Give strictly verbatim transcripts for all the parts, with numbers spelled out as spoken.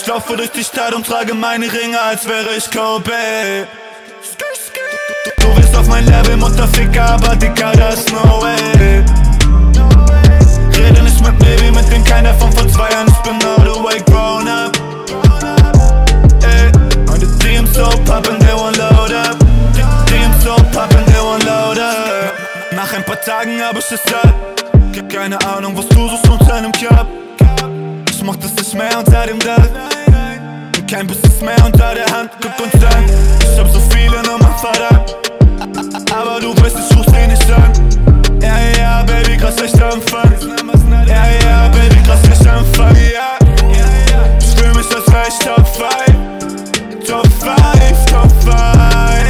laufe durch die Stadt und trage meine Ringe, als wäre ich Kobe. Du bist auf mein Level, Mutterficker, aber Dicker, das no way. Rede nicht mit mir wie mit dem keiner von vor zwei Jahren, ich bin all the way grown up. Ey, und die D Ms so poppin', they won't load up. Die D Ms so poppin', they won't load up. Nach ein paar Tagen hab ich es satt. Keine Ahnung, was du suchst unter einem Cup. Ich mach das nicht mehr unter dem Dach. Kein Business mehr unter der Hand, guck uns an. Ich hab so viele Nummern verdammt. Aber du weißt, ich ruf sie nicht an. Ja, ja, Baby, krass, echt Anfang. Ja, ja, Baby, krass, echt Anfang. Ja, ich fühl mich, als wär ich Top fünf. Top fünf, Top fünf.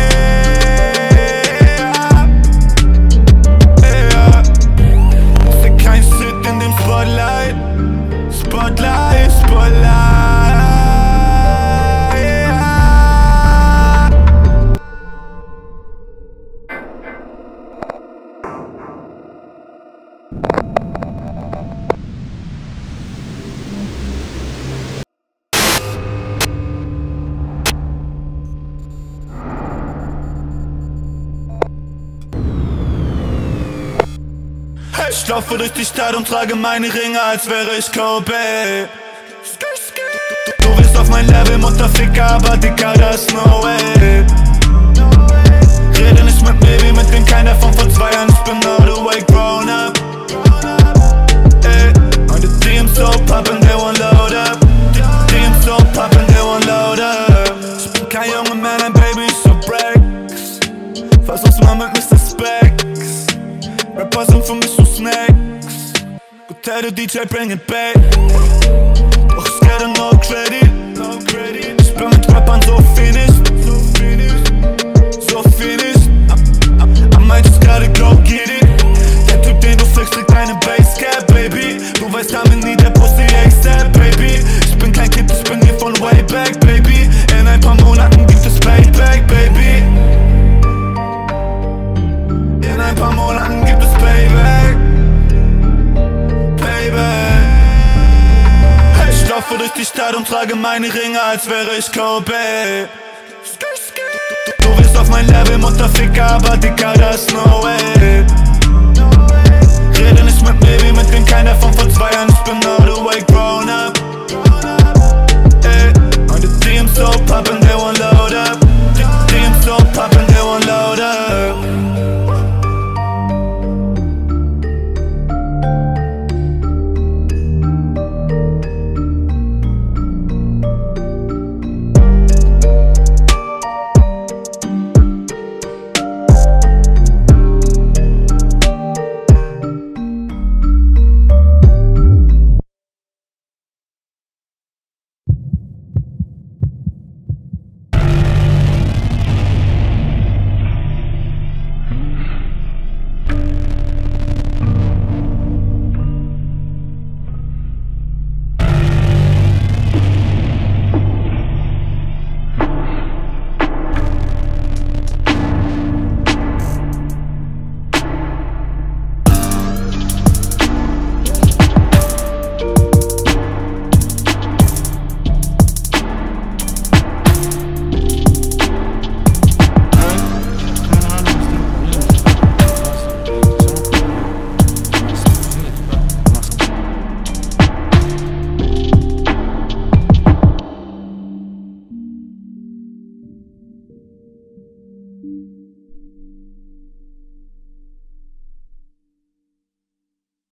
Ja, ich seh kein Shit in dem Spotlight. Spotlight, Spotlight. Ich laufe durch die Stadt und trage meine Ringe, als wäre ich Kobe. Du bist auf mein Level, Mutterficker, aber Dicker, das no way. Rede nicht mit mir wie mit dem keiner von vor zwei Jahren, ich bin all the way grown up. Ey, und die D Ms so poppin', they won't load up. Die D Ms so poppin', they won't load up. Ich bin kein junger Mann, ein Baby, ich so Breaks. Versuch's mal mit Mister Specs. Rapper sind für mich so Snacks. Gut, tell the D J, bring it back. Doch ich get no credit. Ich bin mit Rappern so finished. So finished. I might just gotta go get it. Der Typ, den du flickst, trägt eine Basecap, Baby. Du weißt, damit nie der Pussy A$AP, Baby. Ich bin kein Kind, ich bin hier von way back, Baby. In ein paar Monaten gibt es Payback, Baby. In ein paar Monaten gibt es Payback. Payback. Hey, ich laufe durch die Stadt und trage meine Ringe, als wäre ich Kobe. Du bist auf mein Level, Mutterficker, aber Dicker, das no way.